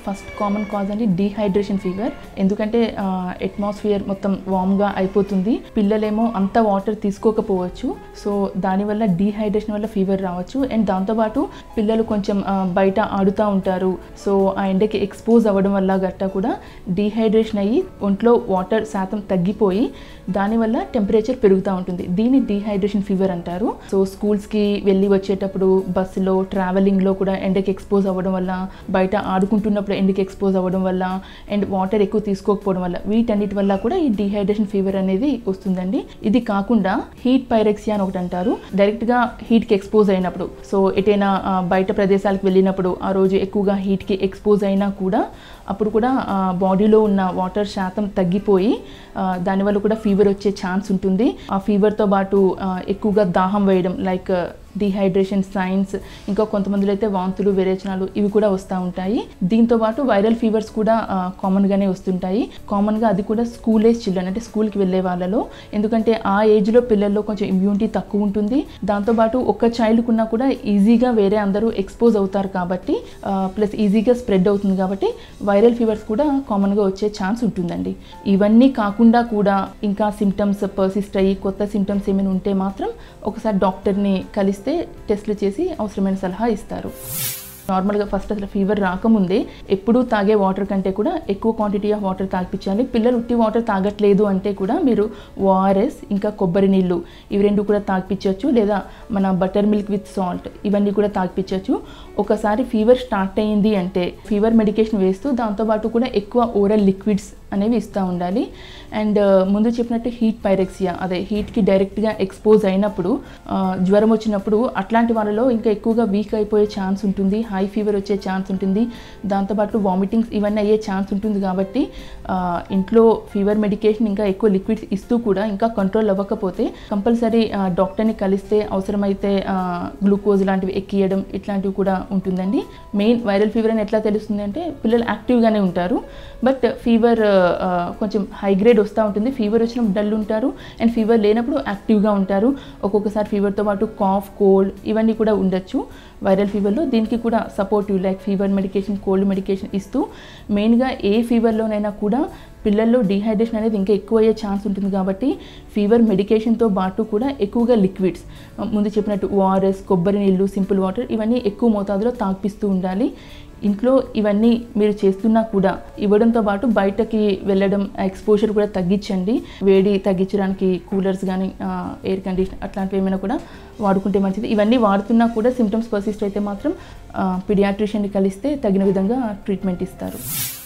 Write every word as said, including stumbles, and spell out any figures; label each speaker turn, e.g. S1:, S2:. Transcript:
S1: First common cause అండి dehydration fever. ఎందుకంటే atmosphere మొత్తం వామ్గా అయిపోతుంది, పిల్లలేమో అంత వాటర్ తీసుకోకపోవచ్చు, సో దానివల్ల డీహైడ్రేషన్ వల్ల ఫీవర్ రావచ్చు. అండ్ దాంతోపాటు పిల్లలు కొంచెం బయట ఆడుతూ ఉంటారు, సో ఆ ఎండకి ఎక్స్పోజ్ అవ్వడం వల్ల గట్టా కూడా డీహైడ్రేషన్ అయ్యి ఒంట్లో వాటర్ శాతం తగ్గిపోయి దానివల్ల టెంపరేచర్ పెరుగుతూ ఉంటుంది. దీన్ని డీహైడ్రేషన్ ఫీవర్ అంటారు. సో స్కూల్స్కి వెళ్ళి వచ్చేటప్పుడు బస్సులో ట్రావెలింగ్లో కూడా ఎండకి ఎక్స్పోజ్ అవ్వడం వల్ల, బయట ఆడుకుంటున్నప్పుడు ఎండకి ఎక్స్పోజ్ అవ్వడం వల్ల, అండ్ వాటర్ ఎక్కువ తీసుకోకపోవడం వల్ల, వీటన్నిటి వల్ల కూడా ఈ డీహైడ్రేషన్ ఫీవర్ అనేది వస్తుందండి. ఇది కాకుండా హీట్ పైరెక్సియా అని ఒకటి అంటారు. డైరెక్ట్గా హీట్కి ఎక్స్పోజ్ అయినప్పుడు, సో ఎటైనా బయట ప్రదేశాలకు వెళ్ళినప్పుడు ఆ రోజు ఎక్కువగా హీట్కి ఎక్స్పోజ్ అయినా కూడా అప్పుడు కూడా బాడీలో ఉన్న వాటర్ శాతం తగ్గిపోయి దానివల్ల కూడా ఫీవర్ వచ్చే ఛాన్స్ ఉంటుంది. ఆ ఫీవర్తో పాటు ఎక్కువగా దాహం వేయడం, లైక్ డీహైడ్రేషన్ సైన్స్, ఇంకా కొంతమందిలో అయితే వాంతులు విరేచనాలు ఇవి కూడా వస్తూ ఉంటాయి. దీంతో పాటు వైరల్ ఫీవర్స్ కూడా కామన్గానే వస్తుంటాయి. కామన్గా అది కూడా స్కూల్ ఏజ్ చిల్డ్రన్, అంటే స్కూల్కి వెళ్ళే వాళ్ళలో, ఎందుకంటే ఆ ఏజ్లో పిల్లల్లో కొంచెం ఇమ్యూనిటీ తక్కువ ఉంటుంది. దాంతోపాటు ఒక్క చైల్డ్కి ఉన్నా కూడా ఈజీగా వేరే అందరూ ఎక్స్పోజ్ అవుతారు కాబట్టి, ప్లస్ ఈజీగా స్ప్రెడ్ అవుతుంది కాబట్టి వైరల్ ఫీవర్స్ కూడా కామన్గా వచ్చే ఛాన్స్ ఉంటుందండి. ఇవన్నీ కాకుండా కూడా ఇంకా సిమ్టమ్స్ పర్సిస్ట్ అయ్యి కొత్త సిమ్టమ్స్ ఏమైనా ఉంటే మాత్రం ఒకసారి డాక్టర్ని కలిస్తే టెస్ట్లు చేసి అవసరమైన సలహా ఇస్తారు. నార్మల్గా ఫస్ట్ అసలు ఫీవర్ రాకముందే ఎప్పుడూ తాగే వాటర్ కంటే కూడా ఎక్కువ క్వాంటిటీ ఆఫ్ వాటర్ తాగిపించాలి. పిల్లలు ఉట్టి వాటర్ తాగట్లేదు అంటే కూడా మీరు ఓఆర్ఎస్ ఇంకా కొబ్బరి నీళ్ళు ఇవి రెండు కూడా తాగిపించవచ్చు, లేదా మన బటర్ మిల్క్ విత్ సాల్ట్ ఇవన్నీ కూడా తాగిపించవచ్చు. ఒకసారి ఫీవర్ స్టార్ట్ అయ్యింది అంటే ఫీవర్ మెడికేషన్ వేస్తూ దాంతోపాటు కూడా ఎక్కువ ఓరల్ లిక్విడ్స్ అనేవి ఇస్తూ ఉండాలి. అండ్ ముందు చెప్పినట్టు హీట్ పైరెక్సియా, అదే హీట్కి డైరెక్ట్గా ఎక్స్పోజ్ అయినప్పుడు జ్వరం వచ్చినప్పుడు అట్లాంటి వాళ్ళలో ఇంకా ఎక్కువగా వీక్ అయిపోయే ఛాన్స్ ఉంటుంది, హై ఫీవర్ వచ్చే ఛాన్స్ ఉంటుంది, దాంతోపాటు వామిటింగ్స్ ఇవన్నీ అయ్యే ఛాన్స్ ఉంటుంది. కాబట్టి ఇంట్లో ఫీవర్ మెడికేషన్ ఇంకా ఎక్కువ లిక్విడ్స్ ఇస్తూ కూడా ఇంకా కంట్రోల్ అవ్వకపోతే కంపల్సరీ డాక్టర్ని కలిస్తే అవసరమైతే గ్లూకోజ్ లాంటివి ఎక్కియడం ఇట్లాంటివి కూడా ఉంటుందండి. మెయిన్ వైరల్ ఫీవర్ అని ఎట్లా తెలుస్తుంది అంటే పిల్లలు యాక్టివ్గానే ఉంటారు, బట్ ఫీవర్ కొంచెం హై గ్రేడ్ వస్తూ ఉంటుంది. ఫీవర్ వచ్చినప్పుడు డల్ ఉంటారు, అండ్ ఫీవర్ లేనప్పుడు యాక్టివ్గా ఉంటారు. ఒక్కొక్కసారి ఫీవర్తో పాటు కాఫ్, కోల్డ్ ఇవన్నీ కూడా ఉండొచ్చు వైరల్ ఫీవర్లో. దీనికి కూడా supportive like fever medication, cold medication ఇస్తూ మెయిన్గా ఏ ఫీవర్లోనైనా కూడా పిల్లల్లో డీహైడ్రేషన్ అనేది ఇంకా ఎక్కువ అయ్యే ఛాన్స్ ఉంటుంది. కాబట్టి ఫీవర్ మెడికేషన్తో పాటు కూడా ఎక్కువగా లిక్విడ్స్ ముందు చెప్పినట్టు ఓఆర్ఎస్, కొబ్బరి నీళ్ళు, సింపుల్ వాటర్ ఇవన్నీ ఎక్కువ మోతాదులో తాగిపిస్తూ ఉండాలి. ఇంట్లో ఇవన్నీ మీరు చేస్తున్నా కూడా ఇవ్వడంతో పాటు బయటకి వెళ్ళడం ఎక్స్పోజర్ కూడా తగ్గించండి. వేడి తగ్గించడానికి కూలర్స్ కానీ ఎయిర్ కండిషనర్ అట్లాంటివి ఏమైనా కూడా వాడుకుంటే మంచిది. ఇవన్నీ వాడుతున్నా కూడా సిమ్టమ్స్ పర్సిస్ట్ అయితే మాత్రం పీడియాట్రిషియన్ని కలిస్తే తగిన విధంగా ట్రీట్మెంట్ ఇస్తారు.